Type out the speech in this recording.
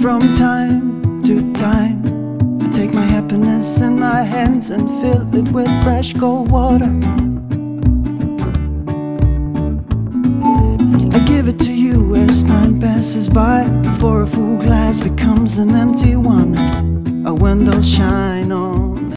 From time to time, I take my happiness in my hands and fill it with fresh cold water. I give it to you as time passes by, for a full glass becomes an empty one. A window shine on